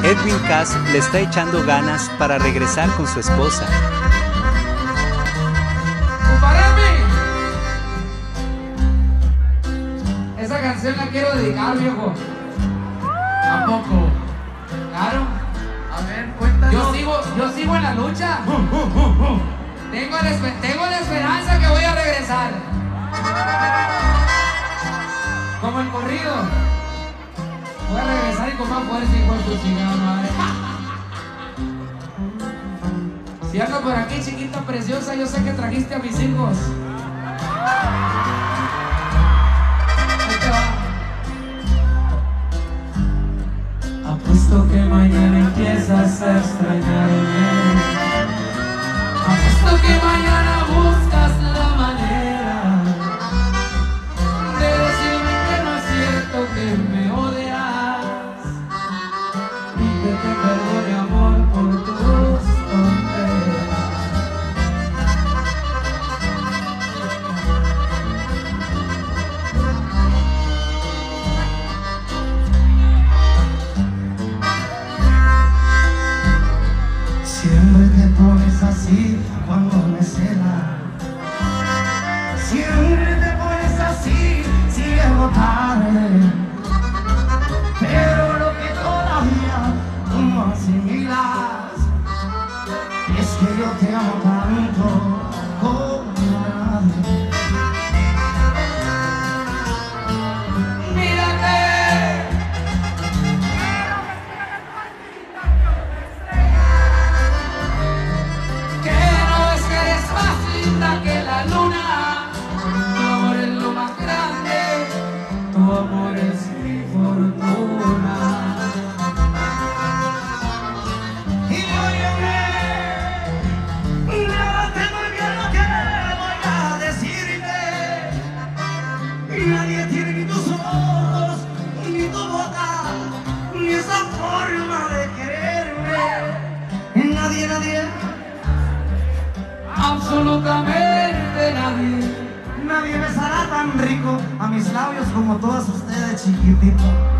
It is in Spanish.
Edwin Cass le está echando ganas para regresar con su esposa. Esa canción la quiero dedicar, viejo. ¿Tampoco? Claro. A ver, cuéntanos. Yo sigo en la lucha. Tengo la esperanza que voy a regresar. Como el corrido. Voy a regresar y con más fuerza, hijo de tu chingada madre. Si ando por aquí, chiquita preciosa, yo sé que trajiste a mis hijos. Ahí te va. Apuesto que mañana empiezas a extrañarme. Apuesto que mañana buscas la manera de decirme que no es cierto que me odias y que te perdone, amor, por tus tonterías. Siempre te pones así cuando me celas. Siempre te pones así si llego tarde. Pero lo que todavía tú no asimilas es que yo te amo tanto como nadie. Que la luna, tu amor es lo más grande, tu amor es mi fortuna. Y óyeme, grábate muy bien lo que voy a decirte. Nadie tiene ni tus ojos, ni tu boca, ni esa forma de quererme. Nadie, Absolutamente nadie. nadie besará tan rico a mis labios como todas ustedes, chiquititos.